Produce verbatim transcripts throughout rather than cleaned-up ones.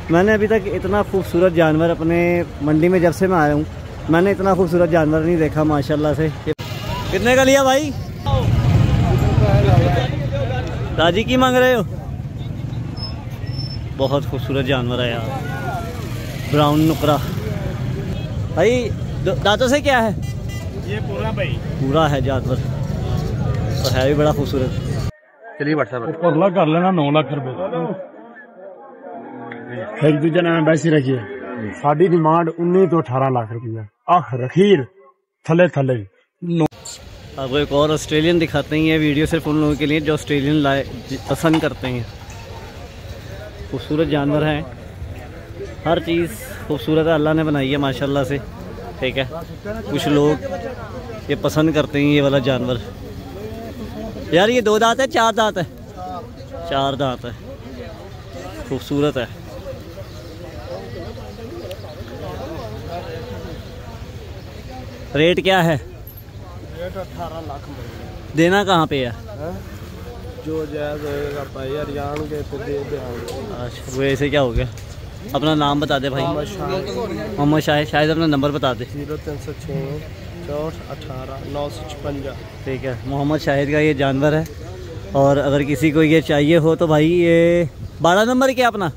मैंने अभी तक इतना खूबसूरत जानवर अपने मंडी में जब से मैं आया हूँ, मैंने इतना खूबसूरत जानवर नहीं देखा माशाल्लाह से। कितने का लिया भाई? राजी की मांग रहे हो? बहुत खूबसूरत जानवर है यार, ब्राउन नुकरा। भाई दांतों से क्या है ये? पूरा भाई पूरा है जानवर, और है भी बड़ा खूबसूरत। चलिए ऊपर कर लेना नौ लाख रुपए एक दूजे नाम वैसी रखिए। साड़ी डिमांड उन्नीस तो अठारह लाख रुपया आखिर अखीर थले थले। आपको एक और ऑस्ट्रेलियन दिखाते हैं। ये वीडियो सिर्फ उन लोगों के लिए जो ऑस्ट्रेलियन लाए पसंद करते हैं। खूबसूरत जानवर हैं, हर चीज़ खूबसूरत है, अल्लाह ने बनाई है माशाल्लाह से। ठीक है, कुछ लोग ये पसंद करते हैं ये वाला जानवर। यार ये दो दांत है चार दांत है? चार दांत है, खूबसूरत है। रेट क्या है? रेट अठारह लाख में। देना कहाँ पे है? जो जायज़ होएगा भाई यार जान के तो दे देंगे। अच्छा वो ऐसे क्या हो गया? अपना नाम बता दे भाई। मोहम्मद शाहिद। शायद अपना नंबर बता दे। जीरो तीन सौ छः चौंठ अठारह नौ सौ छप्पन। ठीक है, मोहम्मद शाहिद का ये जानवर है। और अगर किसी को ये चाहिए हो तो भाई ये बारह नंबर क्या अपना?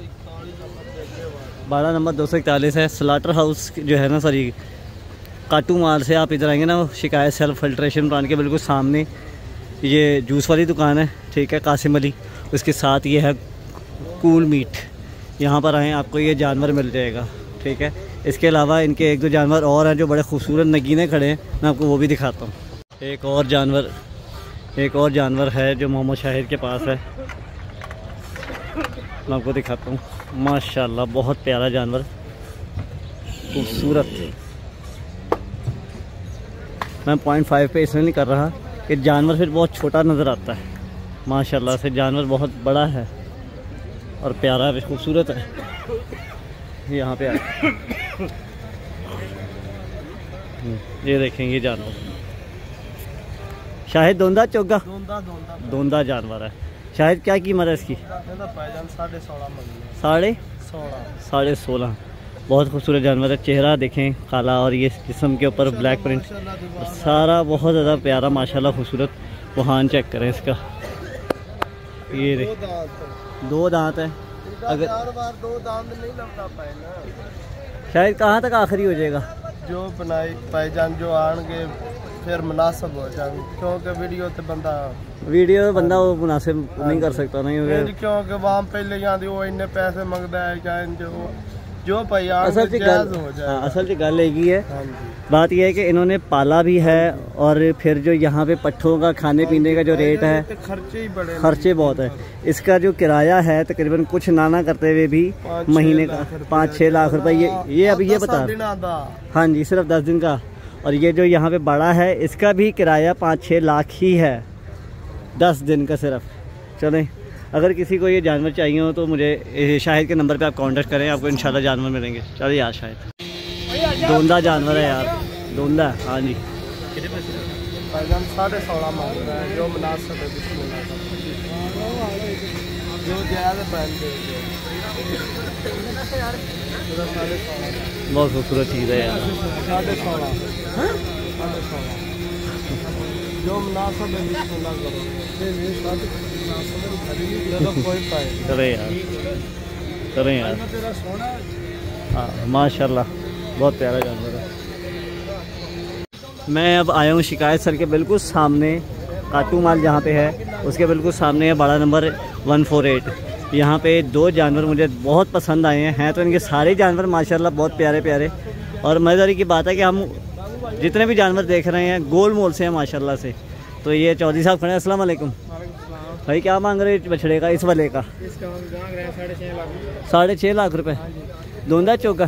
बारह नंबर दो सौ इकतालीस है। स्लाटर हाउस जो है ना, सॉरी काटू माल से आप इधर आएंगे ना, शिकायत सेल्फ फिल्ट्रेशन प्लांट के बिल्कुल सामने ये जूस वाली दुकान है। ठीक है, कासिम अली, उसके साथ ये है कूल मीट। यहाँ पर आएँ, आपको ये जानवर मिल जाएगा। ठीक है, इसके अलावा इनके एक दो जानवर और हैं जो बड़े खूबसूरत नगीने खड़े हैं, मैं आपको वो भी दिखाता हूँ। एक और जानवर एक और जानवर है जो मोहम्मद शाहिद के पास है, मैं आपको दिखाता हूँ। माशाल्लाह बहुत प्यारा जानवर, खूबसूरत। मैं पॉइंट फाइव पे इसलिए नहीं कर रहा कि जानवर फिर बहुत छोटा नज़र आता है। माशाल्लाह से जानवर बहुत बड़ा है और प्यारा है, खूबसूरत है। यहाँ पे आए, ये देखें ये जानवर शायद दोंदा चोगा दोंदा दोंदा दोंदा जानवर है। शायद क्या कीमत है इसकी? साढ़े सोलह साढ़े सोलह साढ़े सोलह। बहुत खूबसूरत जानवर है। चेहरा देखें काला और ये जिस्म के ऊपर ब्लैक प्रिंट, सारा बहुत ज़्यादा प्यारा माशाल्लाह खूबसूरत। वहान चेक करें इसका, ये देख दो दांत है। अगर दो दांत नहीं लगता पाए ना, शायद कहाँ तक आखिरी हो जाएगा? जो बनाई भाईजान जो आएंगे फिर मुनासिब हो जाएंगे, क्योंकि वीडियो तो बंदा वीडियो बंदा वो मुनासिब नहीं कर सकता नहीं हो गया, क्योंकि वहाँ पहले जाती वो इन्ने पैसे मंगता है क्या जो जो भाई असल से गल हाँ, असल से गल यही है। बात यह है कि इन्होंने पाला भी है और फिर जो यहाँ पे पट्ठों का खाने पीने का जो रेट है, खर्चे ही बड़े खर्चे बहुत है। इसका जो किराया है तकरीबन कुछ नाना करते हुए भी महीने का पाँच छः लाख रुपए। ये ये अभी ये बता, हाँ जी सिर्फ दस दिन का। और ये जो यहाँ पे बड़ा है इसका भी किराया पाँच छः लाख ही है दस दिन का सिर्फ। चलें, अगर किसी को ये जानवर चाहिए हो तो मुझे शाहिद के नंबर पे आप कांटेक्ट करें, आपको इंशाल्लाह जानवर मिलेंगे। चलिए यार, शायद दोंदा जानवर है यार, दोंदा। हाँ जी, साढ़े सोलह मांग रहा है, जो मुनासिब है जो जायज़ बहुत खूबसूरत चीज़ है यार। साढ़े सोलह साढ़े सोलह जो मुनासिब है बिस्मिल्लाह करो। चले यार, चलें यार। हाँ माशाल्लाह बहुत प्यारा जानवर है। मैं अब आया हूँ शिकायत सर के बिल्कुल सामने, काटू माल जहाँ पे है उसके बिल्कुल सामने है बड़ा नंबर वन फोर एट। यहाँ पे दो जानवर मुझे बहुत पसंद आए हैं। हैं तो इनके सारे जानवर माशाल्लाह बहुत प्यारे प्यारे। और मज़ेदारी की बात है कि हम जितने भी जानवर देख रहे हैं गोल मोल से हैं माशाल्लाह से। तो ये चौधरी साहब खड़े हैं। अस्सलाम वालेकुम भाई, क्या मांग रहे हैं बछड़े का, इस वाले का? साढ़े छः लाख रुपए। दोंदा चौका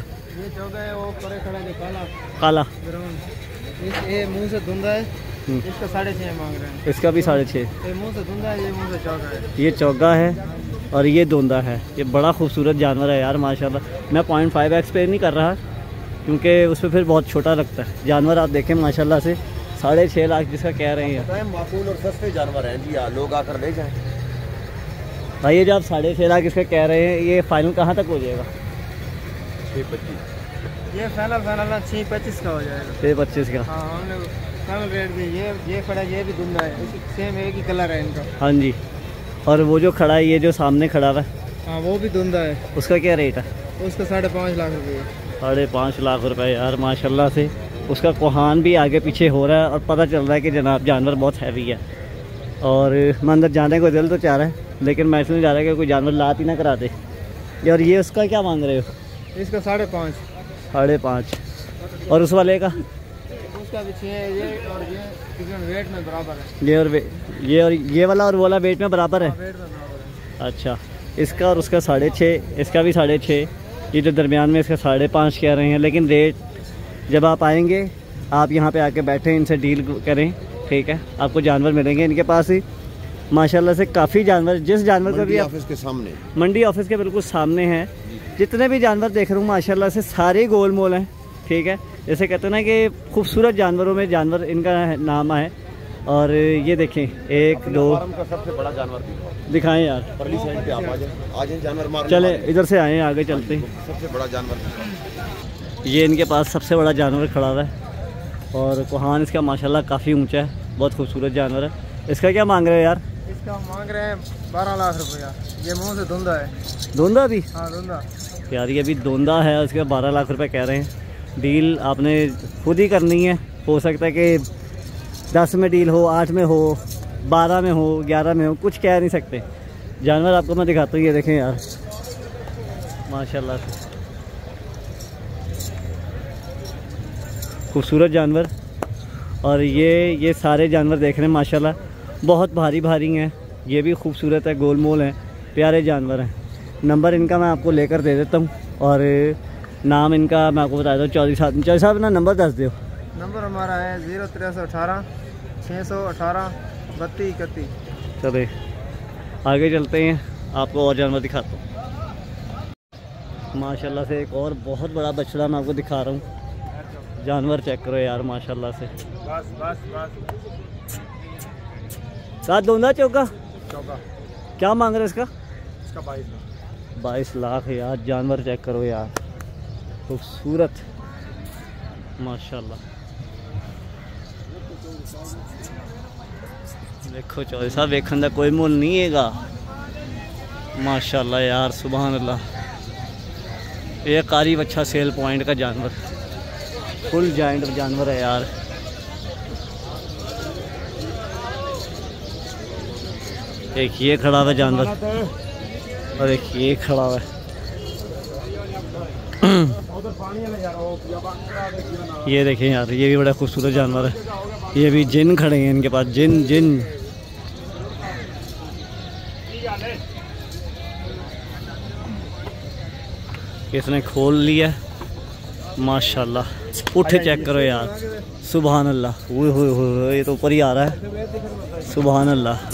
काला मुँह से धुंधा है, इसका साढ़े छः मांग रहे हैं। इसका भी साढ़े छः। मुँह से धुंधा है, ये मुँह से चौका है। ये चौगा है और ये दोंदा है। ये बड़ा खूबसूरत जानवर है यार माशाल्लाह। मैं पॉइंट फाइव एक्स पे नहीं कर रहा क्योंकि उस पर फिर बहुत छोटा लगता है। जानवर आप देखें माशाल्लाह से साढ़े छः लाख जिसका कह रहे हैं। माकूल और सस्ते जानवर हैं जी, लोग आकर ले जाएं। भाई ये जो आप साढ़े छः लाख इसका कह रहे हैं, ये फाइनल कहाँ तक हो जाएगा? छः पच्चीस ये फाइनल फाइनल छः पच्चीस का हो जाएगा। छः पच्चीस का। हाँ हमने फाइनल रेट दी। ये ये खड़ा ये भी धुंधा है, सेम एक ही कलर है इनका। हाँ जी। और वो जो खड़ा है, ये जो सामने खड़ा हुआ है, हाँ वो भी धुंधा है। उसका क्या रेट है? उसका साढ़े पाँच लाख रुपये। साढ़े पाँच लाख रुपए यार, माशाल्लाह से उसका कोहान भी आगे पीछे हो रहा है और पता चल रहा है कि जनाब जानवर बहुत हैवी है। और मैं अंदर जाने को दिल तो चाह रहा है, लेकिन मैं इसलिए जा रहा है कि कोई जानवर लात ही ना कराते। और ये उसका क्या मांग रहे हो? इसका साढ़े पाँच। साढ़े पाँच। और उस वाले का? उसका भी छः है। ये और ये तकरीबन वेट में बराबर है। ये और वे, ये और ये वाला और वो वाला वेट में बराबर है? वेट में बराबर है। अच्छा, इसका और उसका साढ़े छः, इसका भी साढ़े छः, ये जो दरमियान में इसका साढ़े पाँच कह रहे हैं। लेकिन रेट जब आप आएंगे, आप यहाँ पे आके बैठें, इनसे डील करें, ठीक है? आपको जानवर मिलेंगे इनके पास ही माशाल्लाह से काफ़ी जानवर। जिस जानवर को भी ऑफिस के सामने, मंडी ऑफिस के बिल्कुल सामने है। जितने भी जानवर देख रहा हूँ माशाल्लाह से सारे गोल मोल हैं, ठीक है? जैसे कहते हैं ना कि खूबसूरत जानवरों में जानवर इनका नाम है। और ये देखें, एक दो का सबसे बड़ा जानवर दिखाएं यार, परली साइड पे आप आ जाएं, आ जाएं जानवर मार। चले इधर से आए, आगे चलते हैं। सबसे बड़ा जानवर ये इनके पास सबसे बड़ा जानवर खड़ा हुआ है और कोहान इसका माशाल्लाह काफ़ी ऊंचा है, बहुत खूबसूरत जानवर है। इसका क्या मांग रहे हो यार? इसका मांग रहे हैं बारह लाख रुपया। ये मुंह से धुंधा है। धुंधा भी? हाँ धुंधा यार ये भी धुंधा है, उसके बारह लाख रुपए कह रहे हैं। डील आपने खुद ही करनी है। हो सकता है कि दस में डील हो, आठ में हो, बारह में हो, ग्यारह में हो, कुछ कह नहीं सकते। जानवर आपको मैं दिखाता हूँ, ये देखें यार माशाल्लाह से खूबसूरत जानवर। और ये ये सारे जानवर देख रहे हैं माशाल्लाह, बहुत भारी भारी हैं। ये भी खूबसूरत है, गोल मोल हैं, प्यारे जानवर हैं। नंबर इनका मैं आपको लेकर दे देता हूँ और नाम इनका मैं आपको बता देता हूँ। चौधरी साहब, चौधरी साहब ना नंबर दस दो। नंबर हमारा है ज़ीरो तेरह सौ अठारह छः सौ अठारह बत्तीस इकतीस। चले आगे चलते हैं, आपको और जानवर दिखाता हूँ। माशाल्लाह से एक और बहुत बड़ा बछड़ा मैं आपको दिखा रहा हूँ। जानवर चेक करो यार माशाल्लाह से। बस बस बस साथ दोंदा चौका चौका क्या मांग रहे हैं इसका? इसका बाईस लाख। बाईस लाख यार। जानवर चेक करो यार, खूबसूरत माशाल्लाह। देखो चौधरी साहब, वेखन का कोई मुल नहीं हैगा माशाल्लाह यार, सुभान अल्लाह। ये कारीब अच्छा सेल पॉइंट का जानवर, फुल जाइंट जानवर है यार। एक ये खड़ा हुआ जानवर और एक ये खड़ा हुआ है। ये देखें यार, ये भी बड़ा खूबसूरत जानवर है। ये भी जिन खड़े हैं इनके पास, जिन जिन। इसने खोल लिया माशाल्लाह। उठे चेक करो यार, सुभान अल्लाह। ओए होए होए, ये तो ऊपर ही आ रहा है, सुभान अल्लाह।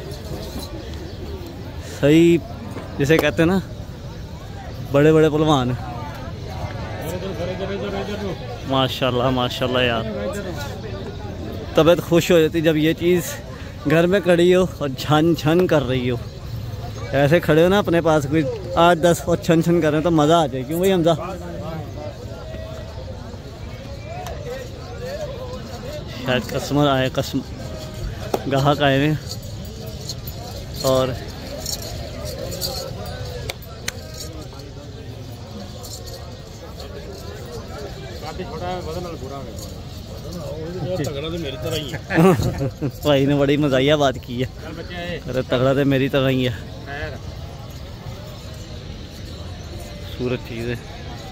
सही जिसे कहते हैं ना बड़े बड़े पहलवान, माशाल्लाह माशाल्लाह यार। तबीयत खुश हो जाती जब ये चीज़ घर में खड़ी हो और छन छन कर रही हो। ऐसे खड़े हो ना अपने पास कोई आठ दस और छन छन कर रहे हो तो मज़ा आ जाए। क्यों भाई हमजा? शायद कस्टमर आए, कस्म ग्राहक आए हैं। और भाई ने बड़ी मजाइया बात की है। अरे तगड़ा तो मेरी तरह ही है, सूरत चीज़ है।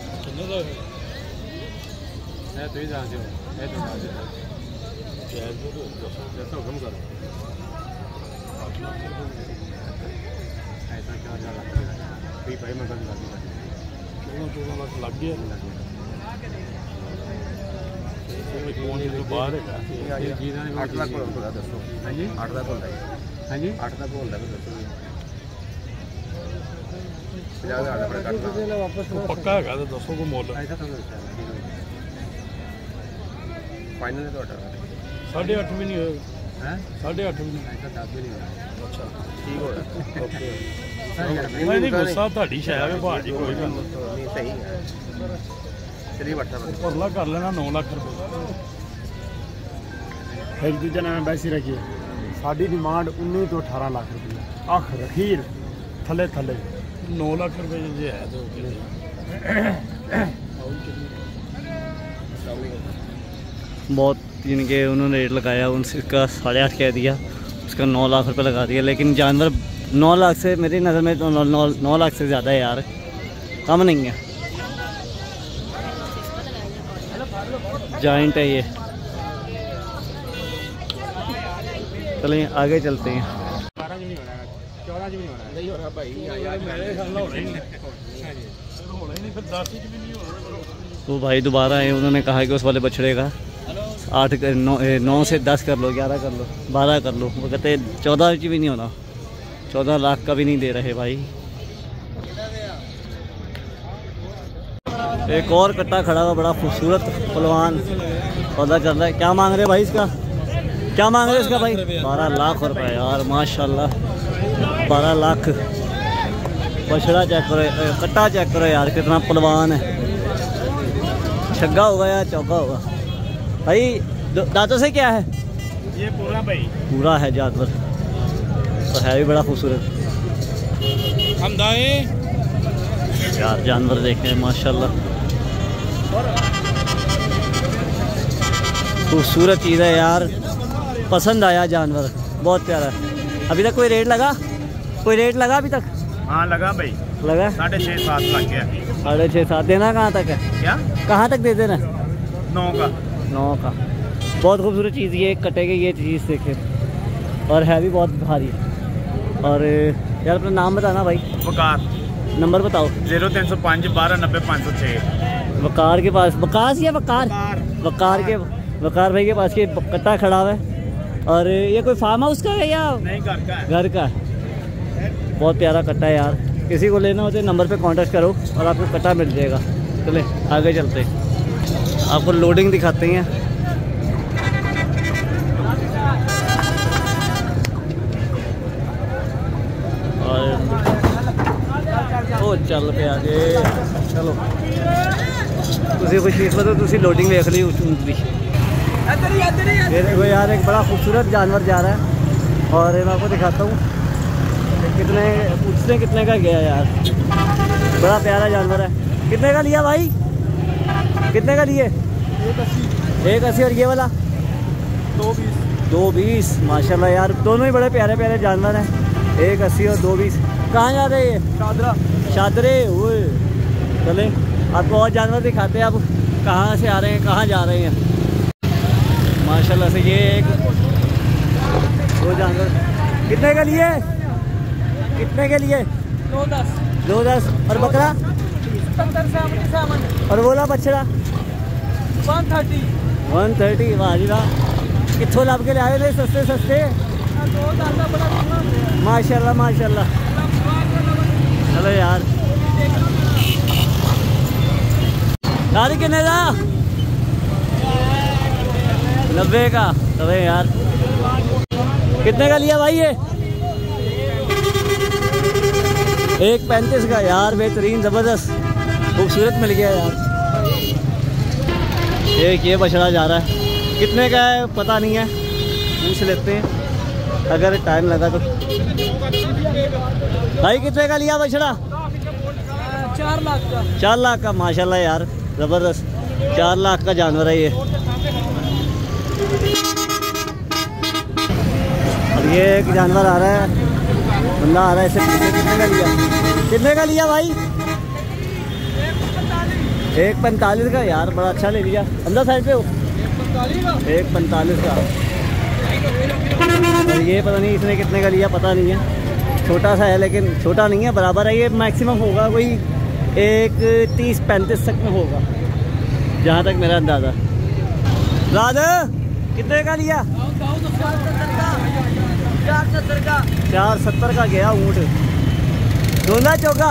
लग गया बाहर अठ लाख दसो। हाँ जी अठ का बोलता है। हाँ जी अठ का बोलता है दसो। पक्का है तो दसो को मोल फाइनल है तो साढ़े अठ भी नहीं होगा। साढ़े अठ भी नहीं अच्छा ठीक हो नहीं गुस्सा ਤੁਹਾਡੀ ਸ਼ਾਇਦ ਹੈ ਭਾਜੀ ਕੋਈ ਗੱਲ ਨਹੀਂ ਸਹੀ ਹੈ ਚਲੀ ਵੱਟਾ ਪਰਲਾ ਕਰ ਲੈਣਾ नौ ਲੱਖ ਰੁਪਏ एक दूजे ने वैसी रखी है साड़ी डिमांड उन्नीस तो अठारह लाख रुपये अख रखीर थले थले नौ लाख रुपये जो है तो बहुत जिनके उन्होंने रेट लगाया उनका साढ़े आठ कह दिया, उसका नौ लाख रुपए लगा दिया। लेकिन जानवर नौ लाख से मेरी नज़र में तो नौ, नौ, नौ लाख से ज़्यादा है यार, कम नहीं है। जाइंट है ये। चलिए आगे चलते हैं। तो भाई दोबारा आए, उन्होंने कहा कि उस वाले बछड़े का आठ नौ नौ से दस कर लो, ग्यारह कर लो, बारह कर लो। वो कहते चौदह की भी नहीं होना, चौदह लाख का भी नहीं दे रहे भाई। एक और कट्टा खड़ा हुआ बड़ा खूबसूरत पहलवान पौधा चल रहा है। क्या मांग रहे भाई इसका, क्या मांग रहे इसका भाई? बारह लाख रुपए यार, माशाल्लाह बारह लाख। बछड़ा चेक करो, कट्टा चेक करो यार, कितना पहलवान है। छग्गा होगा या चौका होगा भाई? दांतों से क्या है ये? पूरा भाई पूरा है जानवर, तो है भी बड़ा खूबसूरत। हम दाएं यार जानवर देखें माशाल्लाह, खूबसूरत चीज़ है यार, पसंद आया जानवर, बहुत प्यारा है। अभी तक कोई रेट लगा, कोई रेट लगा अभी तक? हाँ लगा भाई, लगा साढ़े छः सात लग गया। साढ़े छः सात देना कहाँ तक है? क्या कहाँ तक दे देना? नौ का। नौ का। बहुत खूबसूरत चीज़ ये, कटेगी ये चीज़ देखे, और है भी बहुत भारी। और यार अपना नाम बताना भाई। वकार। नंबर बताओ। जीरो तीन सौ पाँच बारह नब्बे पाँच सौ छः। वकार के पास, वकास या वकार? वकार के, वकार भाई के पास ये कट्टा खड़ा हुआ है। और ये कोई फार्म हाउस का है या नहीं घर का है? घर का। बहुत प्यारा कट्टा है यार, किसी को लेना हो तो नंबर पे कांटेक्ट करो और आपको कट्टा मिल जाएगा। चले आगे चलते हैं, आपको लोडिंग दिखाते हैं। और ओ चल पे आगे चलो, तुसी खुशकिस्मत हो, तुसी लोडिंग देख ली ऊँट दी। ये देखो यार, एक बड़ा खूबसूरत जानवर जा रहा है और मैं आपको दिखाता हूँ कितने पूछते कितने का गया यार। बड़ा प्यारा जानवर है। कितने का लिया भाई? कितने का लिए? एक अस्सी। और ये वाला दो बीस। दो बीस माशाल्लाह यार, दोनों ही बड़े प्यारे प्यारे जानवर हैं। एक अस्सी और दो बीस। कहाँ जा रहे हैं? शादरा। शादरे हुए। चले आपको और जानवर दिखाते हैं। आप कहाँ से आ रहे हैं, कहाँ जा रहे हैं? माशाल्लाह से ये एक दो जानवर। कितने का लिए? कितने के लिए? दो दस। दो दस। और बकरा? और बोला बछड़ा? One thirty. One thirty. वाह जी वाह, कितों लाभ के लिए आए थे? सस्ते सस्ते माशाल्लाह माशाल्लाह। चलो यार, गाड़ी कितने का? नब्बे का। चलो यार, कितने का लिया भाई? ये एक पैंतीस का यार, बेहतरीन ज़बरदस्त खूबसूरत मिल गया यार। एक ये बछड़ा जा रहा है, कितने का है पता नहीं है, पूछ लेते हैं अगर टाइम लगा तो। भाई कितने का लिया बछड़ा? चार लाख का। चार लाख का माशाल्लाह यार, ज़बरदस्त। चार लाख का जानवर है ये। और ये एक जानवर आ रहा है, बंदा आ रहा है, इसे कितने का लिया? कितने का लिया भाई? एक पैंतालीस का यार, बड़ा अच्छा ले लिया। अंदर साइड पे हो। एक पैंतालीस का। और ये पता नहीं इसने कितने का लिया, पता नहीं है। छोटा सा है, लेकिन छोटा नहीं है, बराबर है। ये मैक्सिमम होगा कोई एक तीस पैंतीस तक में होगा, जहाँ तक मेरा अंदाज़ा। राधा कितने का लिया? चार सत्तर का। चार सत्तर का गया ऊँट। धोना चौका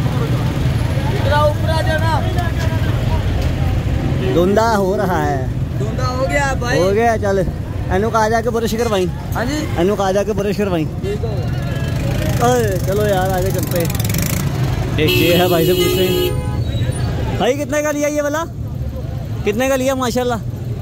धुंधा हो रहा है। दोंदा हो गया भाई, हो गया। चल एनू कहा जाके बुरश करवाई। हाँ जी एनू कहा जाके बुरश करवाई। ठीक हो ओए चलो यार आगे चलते। एक ये है भाई से पूछते हैं, भाई कितने का लिया ये वाला, कितने का लिया? माशाल्लाह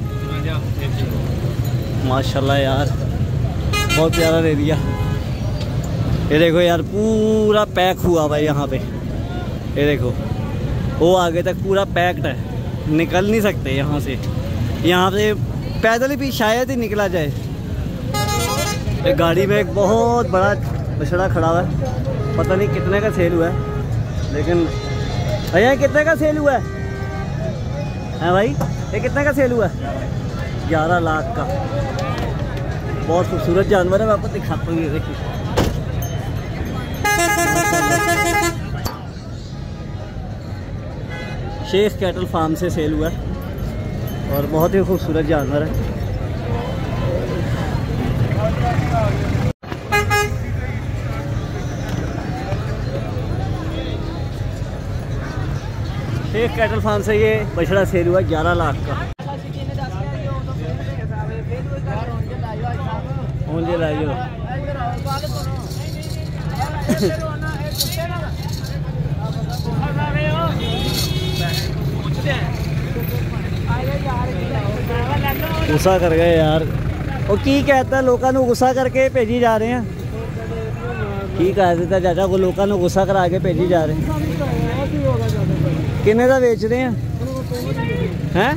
माशाल्लाह यार बहुत प्यारा ले लिया। ये देखो यार पूरा पैक हुआ भाई यहाँ पे, ये देखो वो आगे तक पूरा पैक्ड है, निकल नहीं सकते यहाँ से। यहाँ से पैदल ही भी शायद ही निकला जाए। एक गाड़ी में एक बहुत बड़ा बछड़ा खड़ा हुआ है, पता नहीं कितने का सेल हुआ है, लेकिन भैया कितने का सेल हुआ है? है भाई ये कितने का सेल हुआ है? ग्यारह लाख का। बहुत खूबसूरत जानवर है, मैं आपको दिखाता हूँ। ये देखिए शेख कैटल फार्म से सेल हुआ है और बहुत ही खूबसूरत जानवर है। शेख कैटल फार्म से ये बछड़ा सेल हुआ ग्यारह लाख का। मुझे लाइयो गुस्सा कर गए यार। वो की कहता लोगों को गुस्सा करके भेजी जा रहे हैं, की कह देता चाचा को लोगों को गुस्सा करा के भेजी जा रहे हैं। किन्ने का बेच रहे हैं हैं?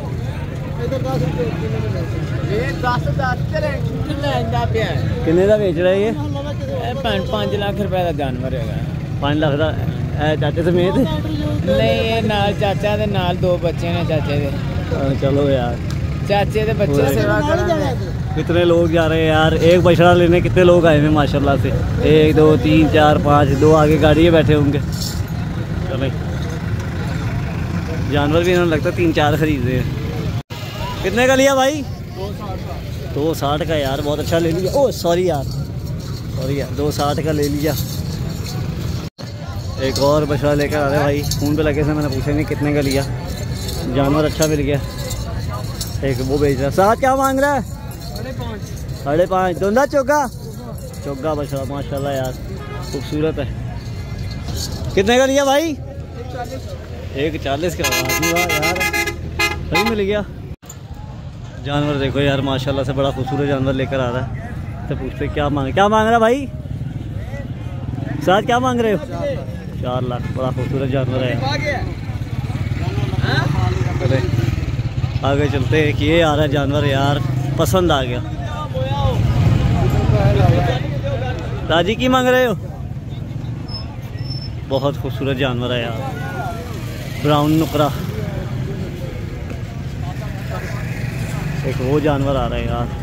किन्ने का बेच रहे ये? पाँच लाख रुपए का जानवर है। पाँच लाख का चाचे समेत? नहीं ये नाल चाचा दे नाल दो बच्चे ने चाचे दे। चलो यार चाचे दे बच्चे सेवा करेंगे। कितने लोग जा रहे हैं यार, एक बछड़ा लेने कितने लोग आए हैं माशाल्लाह से। एक दो तीन चार पाँच, दो आगे गाड़ी में बैठे होंगे। चलो जानवर भी इन्होंने लगता है तीन चार खरीदे हैं। कितने का लिया भाई? दो साठ का यार, बहुत अच्छा ले लिया। ओह सॉरी यार, सॉरी यार, दो साठ का ले लिया। एक और बछड़ा लेकर आ रहे भाई, फ़ोन पे लगे से मैंने पूछा नहीं कितने का लिया। जानवर अच्छा मिल गया। एक वो बेच रहा, साथ क्या मांग रहा है? साढ़े पाँच। दोंदा चौगा चौगा बछड़ा माशाल्लाह यार खूबसूरत है। कितने का लिया भाई? एक चालीस का। यार सही मिल गया। जानवर देखो यार माशाल्लाह से बड़ा खूबसूरत जानवर लेकर आ रहा है। तो पूछते क्या मांग क्या मांग रहा भाई? साथ क्या मांग रहे हो? चार लाख। बड़ा खूबसूरत जानवर है। चले आगे चलते हैं कि ये आ रहा है जानवर यार, पसंद आ गया। राजी की मांग रहे हो? बहुत खूबसूरत जानवर है यार, ब्राउन नुकरा। एक वो जानवर आ रहा है यार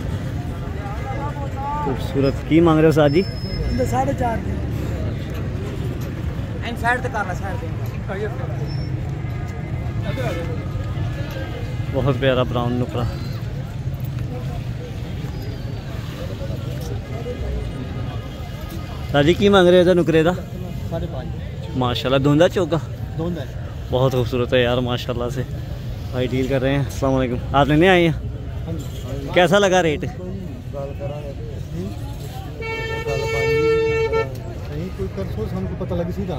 खूबसूरत। की मांग रहे हो साजी? साढ़े चार बहुत प्यारा ब्राउन नुकरा। साजी की मांग रहे हो नुकरे का? साढ़े पाँच। माशाल्लाह धुंधा चौका दोंदा बहुत खूबसूरत है यार माशाल्लाह से। भाई डील कर रहे हैं। अस्सलाम वालेकुम। आप लेने आए हैं? कैसा लगा रेट? हमको पता लगी सीधा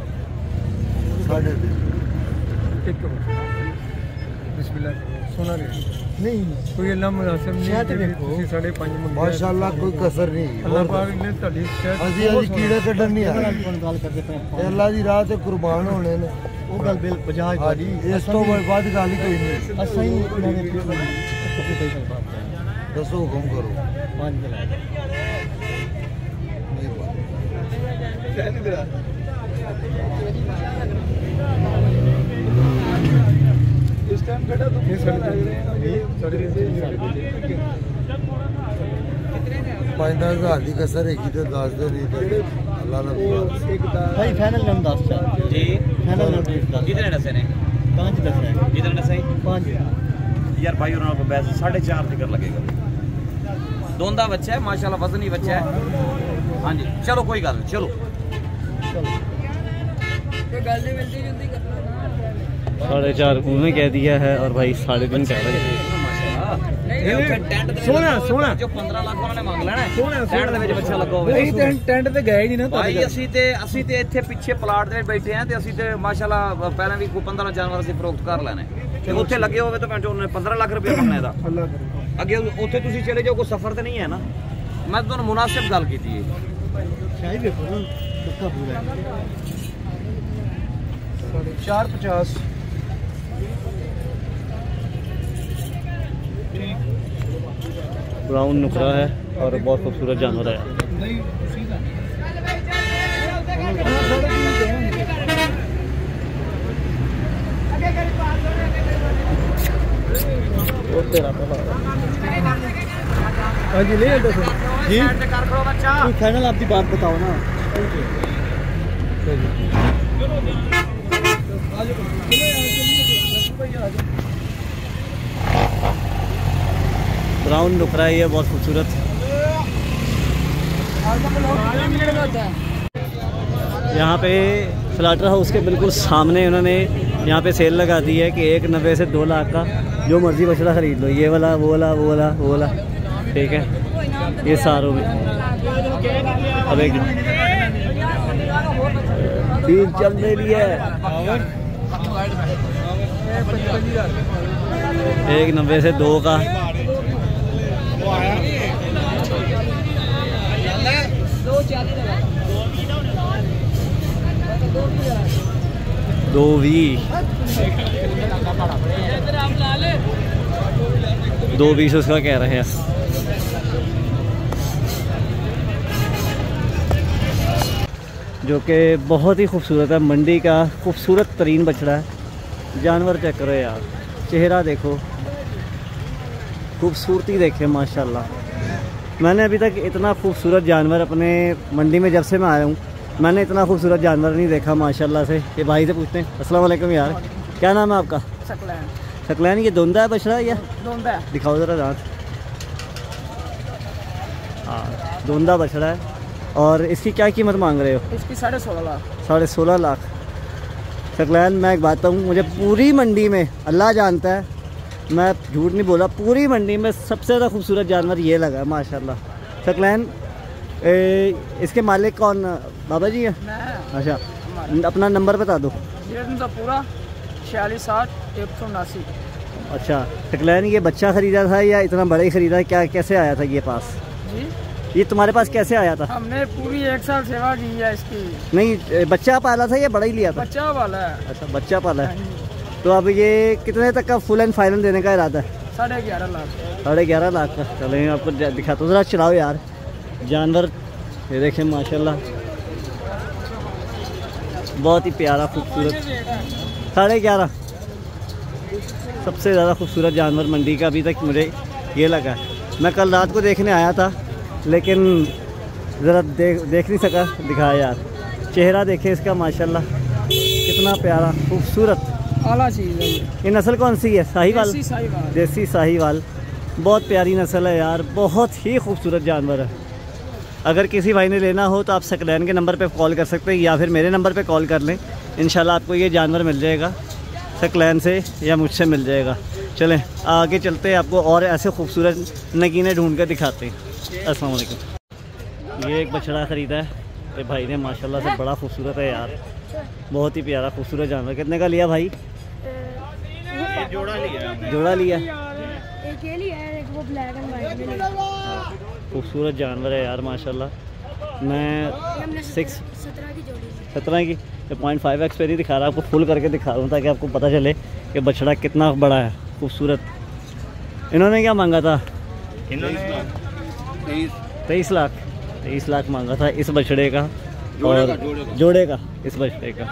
सोना नहीं कोई इन्ना मुनासिब नहीं। साढ़े पाँच माशाल्लाह कोई कसर नहीं। अल्लाह पाक ने ਤੁਹਾਡੀ ਅਸੀਂ ਅੱਜ ਕੀੜੇ ਕੱਢਣ ਨਹੀਂ ਆਏ। ਅੱਲਾ ਦੀ ਰਾਹ ਤੇ ਕੁਰਬਾਨ ਹੋਣੇ ਨੇ। ਉਹ ਗੱਲ ਬਿਲ ਬਜਾਜ ਭਾਜੀ ਇਸ ਤੋਂ ਬਾਅਦ ਗੱਲ ਹੀ ਕੋਈ ਨਹੀਂ। ਅਸੀਂ ਦੱਸੋ ਹੁਕਮ ਕਰੋ। ਪੰਜ ਦਿਨ इस टाइम खड़ा तो ये साढ़े पाँच दस हज़ार की कसर है तो दस दो नहीं अल्लाह ना भाई फाइनल नाम दस जी फाइनल नाम दस कितने दस ने पाँच दस है कितने दस है पाँच यार भाई उन्होंने को बैस साढ़े चार फिकर लगेगा। दोंदा बच्चा है माशाल्लाह, वजनी बच्चा है। हाँ जी चलो कोई गल नहीं, चलो साढ़े चार उन्होंने कह दिया है और भाई साढ़े तीन कह रहे हैं। ਇਹ ਉੱਥੇ ਟੈਂਟ ਦੇ ਸੋਹਣਾ ਸੋਹਣਾ ਜੋ ਪੰਦਰਾਂ ਲੱਖ ਉਹਨਾਂ ਨੇ ਮੰਗ ਲੈਣਾ ਸੋਹਣਾ ਟੈਂਟ ਦੇ ਵਿੱਚ ਬੱਚਾ ਲੱਗਾ ਹੋਵੇ। ਨਹੀਂ ਟੈਂਟ ਟੈਂਟ ਤੇ ਗਏ ਨਹੀਂ ਨਾ ਭਾਈ ਅਸੀਂ ਤੇ ਅਸੀਂ ਤੇ ਇੱਥੇ ਪਿੱਛੇ ਪਲਾਟ ਦੇ ਵਿੱਚ ਬੈਠੇ ਆਂ ਤੇ ਅਸੀਂ ਤੇ ਮਾਸ਼ਾਅੱਲਾ ਪਹਿਲਾਂ ਵੀ ਕੋਈ ਪੰਦਰਾਂ ਜਾਨਵਰ ਅਸੀਂ ਫਰੋਖਤ ਕਰ ਲੈਣੇ ਤੇ ਉੱਥੇ ਲੱਗੇ ਹੋਵੇ ਤਾਂ ਭੈਣ ਉਹਨੇ ਪੰਦਰਾਂ ਲੱਖ ਰੁਪਏ ਮੰਗਣਾ ਇਹਦਾ। ਅੱਲਾਹ ਕਰੇ ਅੱਗੇ ਉੱਥੇ ਤੁਸੀਂ ਚਲੇ ਜਾਓ ਕੋਈ ਸਫ਼ਰ ਤੇ ਨਹੀਂ ਹੈ ਨਾ। ਮੈਂ ਤੁਹਾਨੂੰ ਮੁਨਾਸਿਬ ਗੱਲ ਕੀਤੀ ਹੈ। ਸ਼ਾਹੀ ਦੇਖੋ ਨਾ ਪੱਕਾ ਪੂਰਾ ਚਾਰ पचास ब्राउन नुकरा है और बहुत खूबसूरत जानवर है। हाँ जी ले जी फाइनल आपकी बात बताओ ना। ब्राउन नुकरा है, बहुत खूबसूरत। यहाँ पे स्लाटर हाउस के बिल्कुल सामने उन्होंने यहाँ पे सेल लगा दी है कि एक नब्बे से दो लाख का जो मर्जी बछड़ा खरीद लो, ये वाला वो वाला वो वाला वो वाला, ठीक है। ये सारों में अब एक तीन चल दे लिए एक नब्बे से दो का दो वी दो बीस उसका कह रहे हैं। जो कि बहुत ही खूबसूरत है, मंडी का खूबसूरत तरीन बछड़ा है। जानवर चेक करो यार, चेहरा देखो, खूबसूरती देखे माशाल्लाह। मैंने अभी तक इतना खूबसूरत जानवर अपने मंडी में जब से मैं आया हूँ मैंने इतना खूबसूरत जानवर नहीं देखा माशाल्लाह से। ये भाई से पूछते हैं। अस्सलाम वालेकुम यार, क्या नाम है आपका? सकलैन। सकलैन। ये धुंधा है बछड़ा या धुंधा है? दिखाओ ज़रा दांत। हाँ धुंधा बछड़ा है। और इसकी क्या कीमत मांग रहे हो? इसकी साढ़े सोलह लाख। साढ़े सोलह लाख। सकलैन मैं एक बात कहूँ, मुझे पूरी मंडी में अल्लाह जानता है, मैं झूठ नहीं बोला, पूरी मंडी में सबसे ज़्यादा खूबसूरत जानवर ये लगा है माशाल्लाह। सकलैन ए, इसके मालिक कौन बाबा जी है? अच्छा अपना नंबर बता दो। जीरो पूरा छियालीस साठ एक सौ उनासी। अच्छा सकलैन ये बच्चा ख़रीदा था या इतना बड़ा ही ख़रीदा, क्या कैसे आया था ये पास? जी ये तुम्हारे पास कैसे आया था? हमने पूरी एक साल सेवा की है इसकी। नहीं बच्चा पाला था या बड़ा ही लिया था? बच्चा वाला है। अच्छा बच्चा पाला है। तो अब ये कितने तक का फुल एंड फाइनल देने का इरादा है? साढ़े ग्यारह लाख। साढ़े ग्यारह लाख का। चलें आपको दिखाता हूँ, ज़रा चलाओ यार जानवर। ये देखें माशाल्लाह बहुत ही प्यारा खूबसूरत। साढ़े ग्यारह सबसे ज़्यादा खूबसूरत जानवर मंडी का अभी तक मुझे ये लगा है। मैं कल रात को देखने आया था लेकिन ज़रा देख देख नहीं सका, दिखाया यार। चेहरा देखे इसका माशाल्लाह कितना प्यारा खूबसूरत आला चीज़ है। ये नस्ल कौन सी है? साहीवाल। देसी साहीवाल। देसी साहीवाल बहुत प्यारी नस्ल है यार, बहुत ही खूबसूरत जानवर है। अगर किसी भाई ने लेना हो तो आप सकलैन के नंबर पे कॉल कर सकते हैं या फिर मेरे नंबर पे कॉल कर लें। इंशाल्लाह आपको ये जानवर मिल जाएगा सकलैन से या मुझसे मिल जाएगा। चलें आगे चलते हैं, आपको और ऐसे खूबसूरत नगीने ढूंढ कर दिखाते हैं। अस्सलाम वालेकुम। ये एक बछड़ा ख़रीदा है ये भाई ने माशाल्लाह से, बड़ा खूबसूरत है यार, बहुत ही प्यारा खूबसूरत जानवर। कितने का लिया भाई? ये जोड़ा लिया। जोड़ा लिया। एक ये लिया है, एक वो ब्लैक एंड वाइट में लिया। खूबसूरत जानवर है यार माशाल्लाह। मैं सिक्स सत्रह की जोड़ी है। सत्रह की पॉइंट फाइव एक्स पे नहीं दिखा रहा, आपको फुल करके दिखा रहा हूँ ताकि आपको पता चले कि बछड़ा कितना बड़ा है खूबसूरत। इन्होंने क्या मांगा था? तेईस लाख तेईस लाख मांगा था इस बछड़े का, और जोड़े का इस बछड़े का।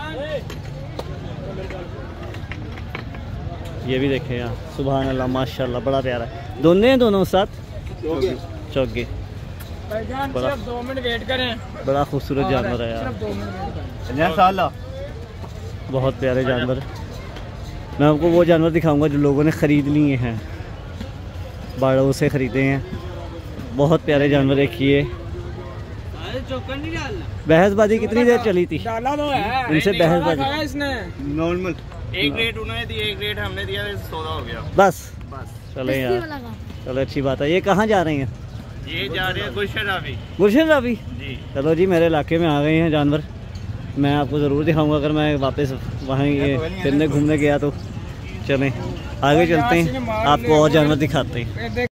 ये भी देखें यार, सुभान अल्लाह माशाल्लाह बड़ा प्यारा है। दोनों हैं दोनों साथ चौके। बड़ा दो मिनट वेट करें। बड़ा खूबसूरत जानवर है यार, दो मिनट बहुत प्यारे जानवर। मैं आपको वो जानवर दिखाऊंगा जो लोगों ने ख़रीद लिए हैं, बाड़ों से ख़रीदे हैं। बहुत प्यारे जानवर देखिए। बहसबाजी कितनी देर चली थी? डाला तो है इनसे बहसबाजी इसने नॉर्मल एक रेट उन्होंने दिया, एक रेट हमने दिया, सौदा हो गया बस। बस चले बस्ती यार, वाला का। चलो अच्छी बात है। ये कहाँ जा रहे हैं? ये जा रहे हैं गुलशन रावी गुलशन रावी। जी। चलो जी, मेरे इलाके में आ गए हैं जानवर, मैं आपको ज़रूर दिखाऊंगा अगर मैं वापस वहाँ ये फिरने घूमने गया तो। चलें आगे चलते हैं, आपको और जानवर दिखाते हैं।